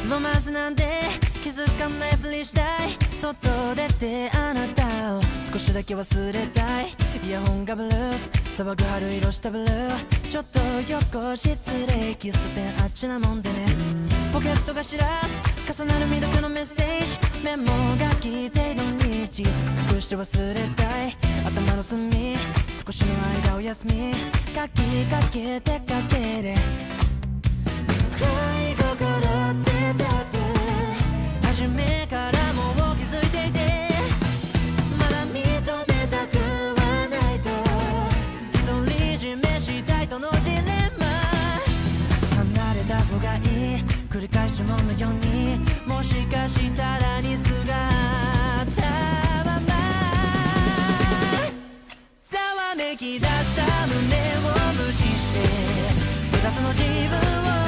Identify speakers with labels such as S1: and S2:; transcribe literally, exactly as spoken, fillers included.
S1: ロマンスなんて気づかないふりしたい。外出てあなたを少しだけ忘れたい。イヤホンがブルース騒ぐ春色したブルー。ちょっと横失礼喫茶店あっちなもんでね。ポケットが知らす重なる未読のメッセージ。メモが来ているに小さく隠して忘れたい。頭の隅少しの間お休み書きかけてかけれ恋心って多分初めからもう気づいていて、まだ認めたくはないと独り占めしたいとのジレンマ。離れた方がいい繰り返しものようにもしかしたらに姿はまざわめき出した胸を無視して二つの自分を